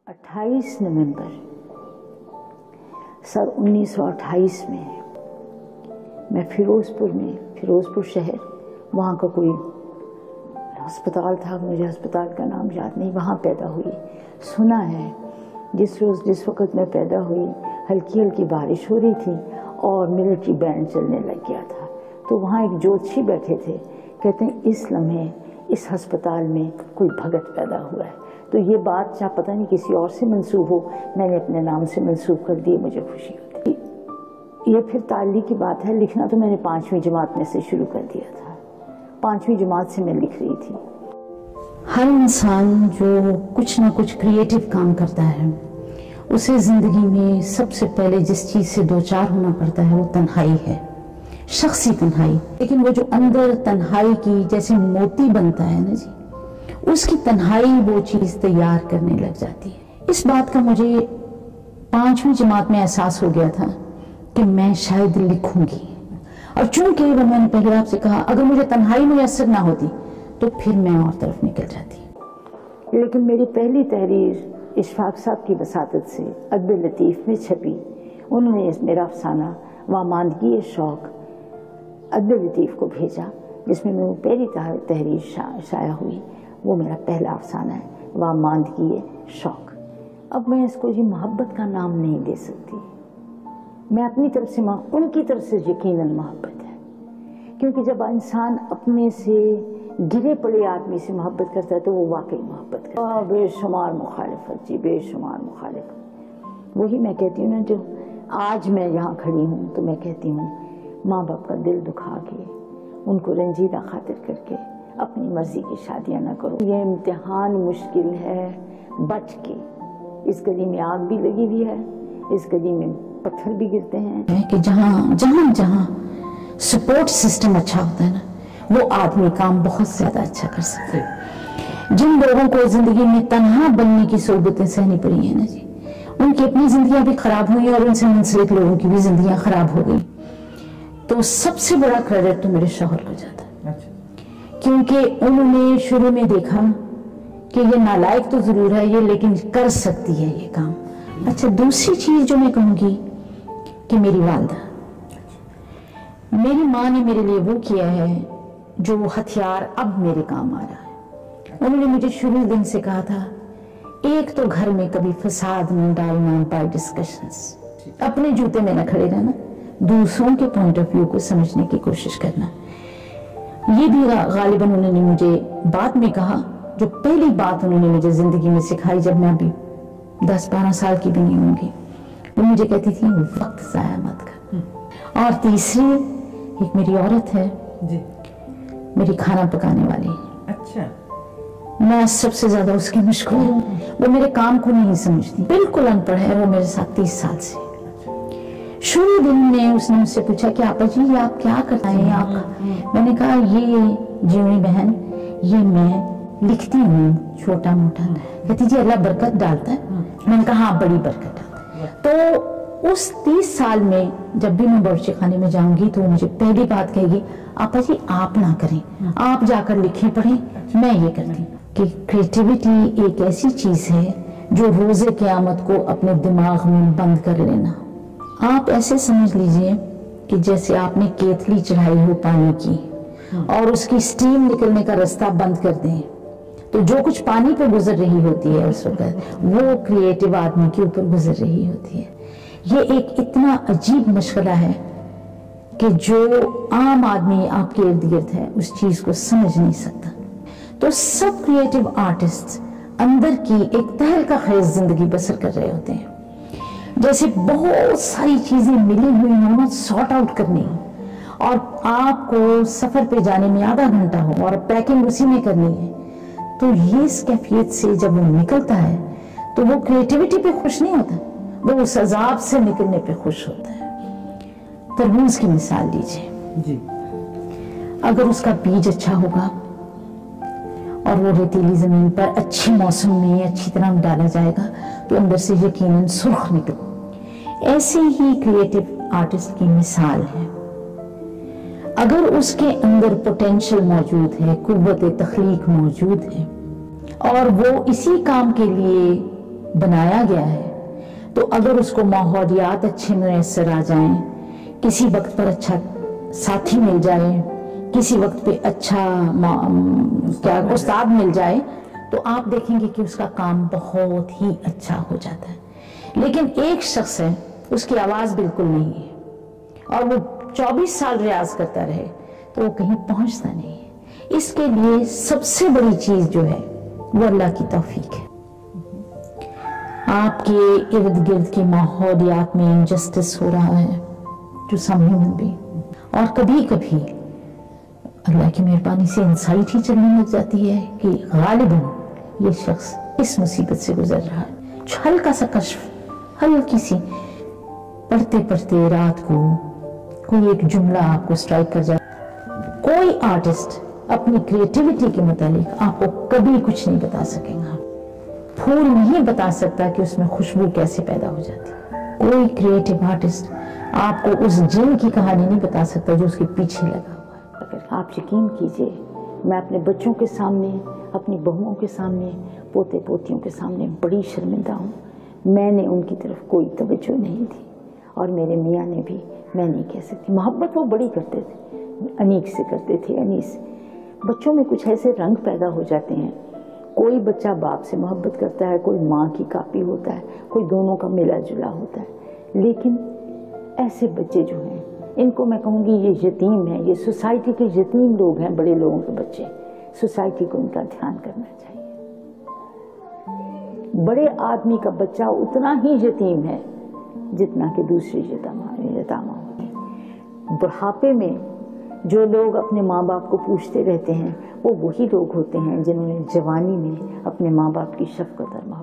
28 नवंबर सन 1928 में मैं फिरोजपुर शहर, वहाँ का कोई अस्पताल था, मुझे अस्पताल का नाम याद नहीं, वहाँ पैदा हुई। सुना है जिस वक़्त मैं पैदा हुई हल्की हल्की बारिश हो रही थी और मिलिट्री बैंड चलने लग गया था। तो वहाँ एक ज्योतिषी बैठे थे, कहते हैं इस लम्हे इस अस्पताल में कोई भगत पैदा हुआ है। तो ये बात चाहे पता नहीं किसी और से मंसूब हो, मैंने अपने नाम से मंसूब कर दी, मुझे खुशी होती। ये फिर ताली की बात है, लिखना तो मैंने 5वीं जमात में से शुरू कर दिया था। 5वीं जमात से मैं लिख रही थी। हर इंसान जो कुछ ना कुछ क्रिएटिव काम करता है, उसे जिंदगी में सबसे पहले जिस चीज से दो चार होना पड़ता है वो तन्हाई है, शख्सी तन्हाई। लेकिन वो जो अंदर तन्हाई की जैसे मोती बनता है ना जी, उसकी तन्हाई वो चीज तैयार करने लग जाती है। इस बात का मुझे 5वीं जमात में एहसास हो गया था कि मैं शायद लिखूंगी। और चूंकि वो मैंने पहले आपसे कहा, अगर मुझे तन्हाई मुयस्सर ना होती तो फिर मैं और तरफ निकल जाती। लेकिन मेरी पहली तहरीर इशफाक साहब की वसातत से अदब लतीफ़ में छपी। उन्होंने मेरा अफसाना वामानदगी शौक अदब लतीफ़ को भेजा, जिसमें मेरी पहली तहरीर शाया हुई। वो मेरा पहला अफसाना है, वामानदगी शौक। अब मैं इसको जी मोहब्बत का नाम नहीं दे सकती। मैं अपनी तरफ से, उनकी तरफ से यकीनन मोहब्बत है, क्योंकि जब इंसान अपने से गिरे पड़े आदमी से मोहब्बत करता है तो वो वाकई मोहब्बत करता है। बेशुमार मुखालिफत जी, बेशुमार मुखालिफत। वही मैं कहती हूँ ना, जो आज मैं यहाँ खड़ी हूँ तो मैं कहती हूँ माँ बाप का दिल दुखा के, उनको रंजीदा खातिर करके अपनी मर्जी की शादियाँ ना करो। ये इम्तिहान मुश्किल है, बच के। इस गली में आग भी लगी हुई है, इस गली में पत्थर भी गिरते हैं। कि जहाँ सपोर्ट सिस्टम अच्छा होता है ना, वो आदमी काम बहुत ज्यादा अच्छा कर सकते हैं। जिन लोगों को जिंदगी में तन्हा बनने की सोबतें सहनी पड़ी है ना जी, उनकी अपनी जिंदगियां भी खराब हुई और उनसे मुंसलिक लोगों की भी जिंदगियां खराब हो गई। तो सबसे बड़ा क्रेडिट तो मेरे शौहर को जाता है, क्योंकि उन्होंने शुरू में देखा कि ये नालायक तो जरूर है ये, लेकिन कर सकती है ये काम। अच्छा, दूसरी चीज जो मैं कहूंगी कि मेरी वालदा, मेरी माँ ने मेरे लिए वो किया है जो हथियार अब मेरे काम आ रहा है। उन्होंने मुझे शुरू दिन से कहा था, एक तो घर में कभी फसाद नहीं डालना बाय डिस्कशंस, अपने जूते में न खड़े रहना, दूसरों के पॉइंट ऑफ व्यू को समझने की कोशिश करना। ये भी गालिबन उन्होंने मुझे बाद में कहा, जो पहली बात उन्होंने मुझे जिंदगी में सिखाई जब मैं अभी 10-12 साल की भी नहीं होंगी, वो मुझे कहती थी वक्त जाया मत कर। और तीसरी एक मेरी औरत है जी, मेरी खाना पकाने वाली। अच्छा, मैं सबसे ज्यादा उसकी मशगूल हूँ। वो मेरे काम को नहीं समझती, बिल्कुल अनपढ़ है वो मेरे साथ 30 साल से। शुरू दिन में उसने मुझसे पूछा कि आपा जी ये आप क्या करते हैं आपका? मैंने कहा ये जीवनी बहन, ये मैं लिखती हूँ छोटा मोटा। कहती जी अल्लाह बरकत डालता है। मैंने कहा हाँ, बड़ी बरकत डालता है। तो उस 30 साल में जब भी मैं बावर्ची खाने में जाऊंगी तो मुझे पहली बात कहेगी, आपा जी आप ना करें, आप जाकर लिखें पढ़ें, मैं ये करती हूँ। कि क्रिएटिविटी एक ऐसी चीज है जो रोजे क़यामत को अपने दिमाग में बंद कर लेना। आप ऐसे समझ लीजिए कि जैसे आपने केतली चढ़ाई हो पानी की और उसकी स्टीम निकलने का रास्ता बंद कर दें, तो जो कुछ पानी पे गुजर रही होती है उस वक्त वो क्रिएटिव आदमी के ऊपर गुजर रही होती है। ये एक इतना अजीब मशगला है कि जो आम आदमी आपके इर्द गिर्द है उस चीज को समझ नहीं सकता। तो सब क्रिएटिव आर्टिस्ट अंदर की एक तहलका खेज जिंदगी बसर कर रहे होते हैं, जैसे बहुत सारी चीजें मिली हुई हों सॉर्ट आउट करनी हो, और आपको सफर पे जाने में आधा घंटा हो और पैकिंग उसी में करनी है। तो ये इस कैफियत से जब वो निकलता है तो वो क्रिएटिविटी पे खुश नहीं होता, वो उस अजाब से निकलने पे खुश होता है। तरबूज की मिसाल लीजिए जी, अगर उसका बीज अच्छा होगा और वो रेतीली जमीन पर अच्छे मौसम में अच्छी तरह डाला जाएगा तो अंदर से यकीनन सुर्ख निकले। ऐसे ही क्रिएटिव आर्टिस्ट की मिसाल है, अगर उसके अंदर पोटेंशियल मौजूद है, कुव्वत तख्लीक मौजूद है और वो इसी काम के लिए बनाया गया है, तो अगर उसको माहौलियात अच्छे मुयस्सर आ जाएं, किसी वक्त पर अच्छा साथी मिल जाए, किसी वक्त पे अच्छा उस्ताद मिल जाए, तो आप देखेंगे कि उसका काम बहुत ही अच्छा हो जाता है। लेकिन एक शख्स है, उसकी आवाज़ बिल्कुल नहीं है और वो 24 साल रियाज करता रहे तो वो कहीं पहुंचता नहीं है। इसके लिए सबसे बड़ी चीज़ जो है वो अल्लाह की तौफीक है। आपके इर्द गिर्द के माहौलियात में इनजस्टिस हो रहा है जो सम ह्यूमन बीइंग, और कभी कभी अल्लाह की मेहरबानी से इंसाइट ही चलने लग जाती है कि गालिबन ये शख्स इस मुसीबत से गुजर रहा है। हल्का सा कश्फ, हल्की सी, पढ़ते पढ़ते रात को कोई एक जुमला आपको स्ट्राइक कर जाए। कोई आर्टिस्ट अपनी क्रिएटिविटी के मुतालिक आपको कभी कुछ नहीं बता सकेगा। फूल नहीं बता सकता कि उसमें खुशबू कैसे पैदा हो जाती है। कोई क्रिएटिव आर्टिस्ट आपको उस जिन की कहानी नहीं बता सकता जो उसके पीछे लगा हुआ है। अगर आप यकीन कीजिए, मैं अपने बच्चों के सामने, अपनी बहुओं के सामने, पोते पोतियों के सामने बड़ी शर्मिंदा हूँ। मैंने उनकी तरफ कोई तवज्जो नहीं दी और मेरे मियाँ ने भी, मैं नहीं कह सकती। मोहब्बत वो बड़ी करते थे, अनीक से करते थे, अनीस। बच्चों में कुछ ऐसे रंग पैदा हो जाते हैं। कोई बच्चा बाप से मोहब्बत करता है, कोई माँ की कापी होता है, कोई दोनों का मिला जुला होता है। लेकिन ऐसे बच्चे जो हैं, इनको मैं कहूँगी ये यतीम है, ये सोसाइटी के यतीम लोग हैं, बड़े लोगों के बच्चे। सोसाइटी को इनका ध्यान करना चाहिए। बड़े आदमी का बच्चा उतना ही यतीम है जितना कि दूसरे यतामा होते हैं। बुढ़ापे में जो लोग अपने माँ बाप को पूछते रहते हैं, वो वही लोग होते हैं जिन्होंने जवानी में अपने माँ बाप की शफकत और